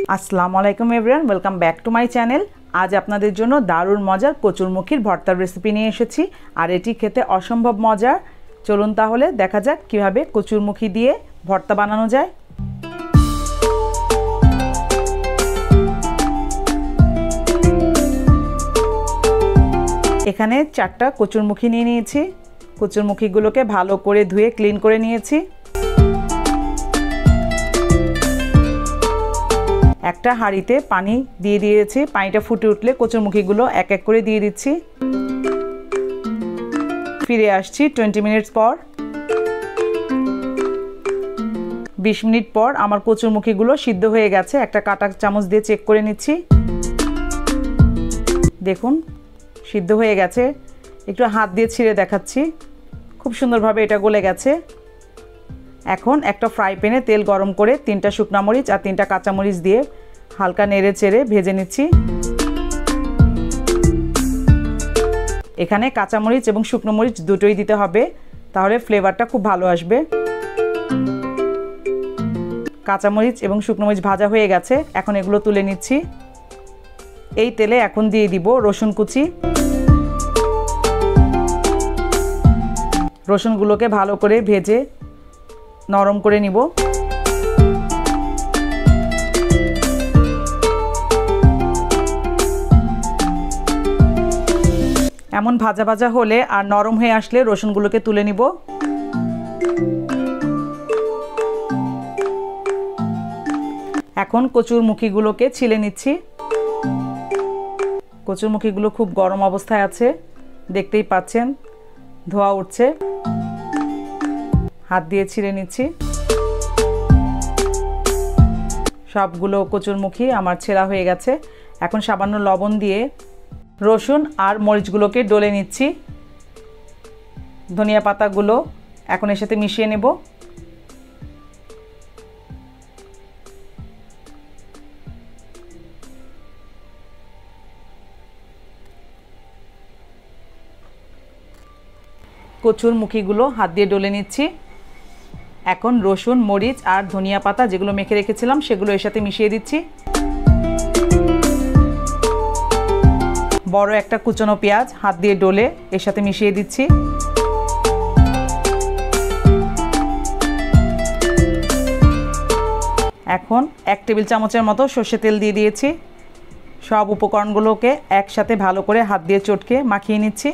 আসসালামু আলাইকুম everyone, welcome back to my channel. আজ আপনাদের জন্য দারুণ মজার কচুরমুখির ভর্তার রেসিপি নিয়ে এসেছি, আর এটি খেতে অসম্ভব মজার। চলুন তাহলে দেখা যাক কিভাবে কচুরমুখি দিয়ে ভর্তা বানানো যায়। এখানে 4টা কচুরমুখি নিয়ে নিয়েছি। কচুরমুখিগুলোকে ভালো করে ধুয়ে ক্লিন করে নিয়েছি। একটা হাঁড়িতে পানি দিয়ে দিয়েছি। পানিটা ফুটে উঠলে কচুরমুখিগুলো এক এক করে দিয়ে দিচ্ছি। ফিরে আসছি 20 মিনিটস পর। 20 মিনিট পর আমার কচুরমুখিগুলো সিদ্ধ হয়ে গেছে। একটা কাঁটা চামচ দিয়ে চেক করে নিচ্ছি। দেখুন সিদ্ধ হয়ে গেছে। একটু হাত দিয়ে ছিঁড়ে দেখাচ্ছি, খুব সুন্দরভাবে এটা গলে গেছে। এখন একটা ফ্রাই প্যানে তেল গরম করে 3টা শুকনো মরিচ আর 3টা কাঁচামরিচ দিয়ে হালকা নেড়ে চেড়ে ভেজে নিচ্ছি। এখানে কাঁচামরিচ এবং শুকনো মরিচ দুটোই দিতে হবে, তাহলে ফ্লেভারটা খুব ভালো আসবে। কাঁচামরিচ এবং শুকনো মরিচ ভাজা হয়ে গেছে, এখন এগুলো তুলে নিচ্ছি। এই তেলে এখন দিয়ে দিব রসুন কুচি। রসুনগুলোকে ভালো করে ভেজে নরম করে নিব। এমন ভাজা ভাজা হলে আর নরম হয়ে আসলে রসুনগুলোকে তুলে নিব। এখন কচুরমুখিগুলোকে ছিলে নিচ্ছি। কচুরমুখিগুলো খুব গরম অবস্থায় আছে, দেখতেই পাচ্ছেন ধোঁয়া উঠছে। হাত দিয়ে ছিলে নিচ্ছি। সবগুলো কচুরমুখি আমার ছেঁড়া হয়ে গেছে। এখন সামান্য লবণ দিয়ে রসুন আর মরিচগুলোকে ডলে নিচ্ছি। ধনিয়া পাতাগুলো এখন এর সাথে মিশিয়ে নেব। কচুরমুখিগুলো হাত দিয়ে ডলে নিচ্ছি। এখন রসুন, মরিচ আর ধনিয়া পাতা যেগুলো মেখে রেখেছিলাম সেগুলো এর সাথে মিশিয়ে দিচ্ছি। বড় একটা কুচনো পেঁয়াজ হাত দিয়ে ডলে এর সাথে মিশিয়ে দিচ্ছি। এখন 1 টেবিল চামচের মতো সর্ষে তেল দিয়ে দিয়েছি। সব উপকরণগুলোকে একসাথে ভালো করে হাত দিয়ে চটকে মাখিয়ে নিচ্ছি।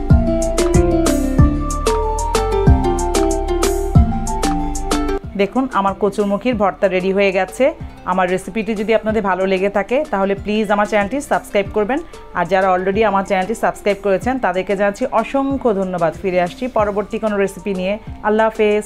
দেখুন আমার কচুরমুখির ভর্তা রেডি হয়ে গেছে। আমার রেসিপিটি যদি আপনাদের ভালো লেগে থাকে তাহলে প্লিজ আমার চ্যানেলটি সাবস্ক্রাইব করবেন। আর যারা অলরেডি আমার চ্যানেলটি সাবস্ক্রাইব করেছেন তাদেরকে জানাচ্ছি অসংখ্য ধন্যবাদ। ফিরে আসছি পরবর্তী কোনো রেসিপি নিয়ে। আল্লাহ হাফেজ।